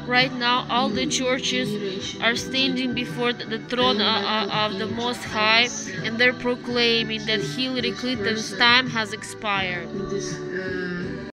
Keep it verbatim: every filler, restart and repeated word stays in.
Right now, all the churches are standing before the throne of the Most High, and they're proclaiming that Hillary Clinton's time has expired.